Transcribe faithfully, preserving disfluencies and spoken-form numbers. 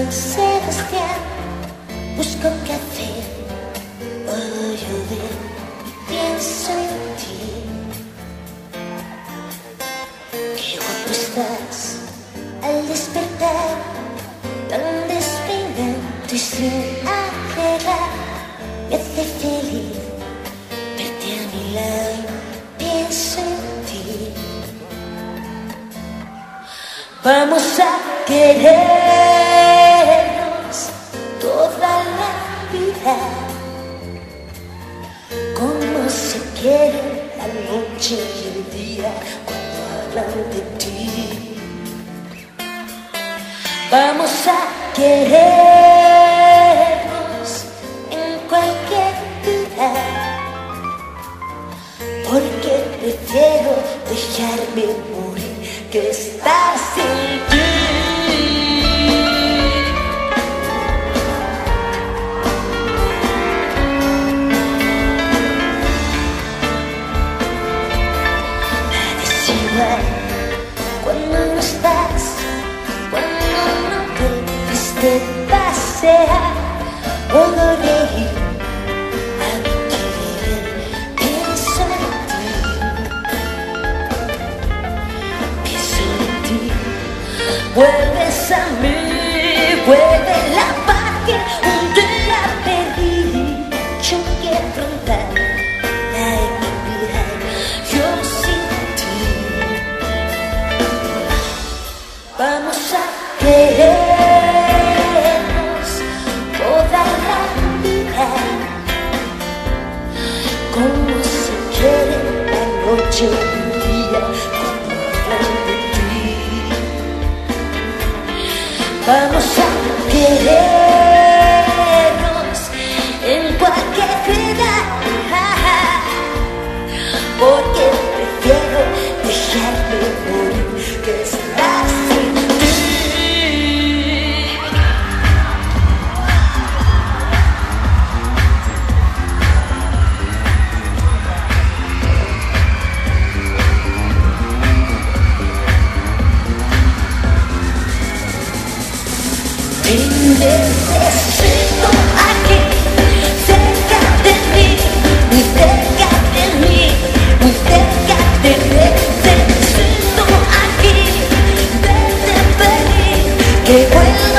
Sebastián, busco qué hacer, puedo llover, pienso en ti. Qué guapo estás al despertar, tan despeinado y sin arreglar. Me hace feliz verte a mi lado, pienso en ti. Vamos a querernos toda la vida, como se quiere la noche y el día cuando hablan de ti. Vamos a querernos en cualquier lugar, porque prefiero dejarme morir que estar sin ti. Nada es igual cuando no estás, cuando no vuelves de pasear. Puedo reír, adquirir, pienso en ti. Pienso en ti. Vuelves a mí, vuelve la paz que un día perdí. Yo que afrontar la equidad, yo sin ti. Vamos a querernos toda la vida, como se quiere la noche y el día cuando hablan de ti. Vamos a querernos en cualquier ciudad, porque prefiero dejarme morir que estar sin ti. Te necesito aquí, cerca de mí, muy cerca de mí, muy cerca de mí. Te necesito aquí, vete a venir, que vuelva.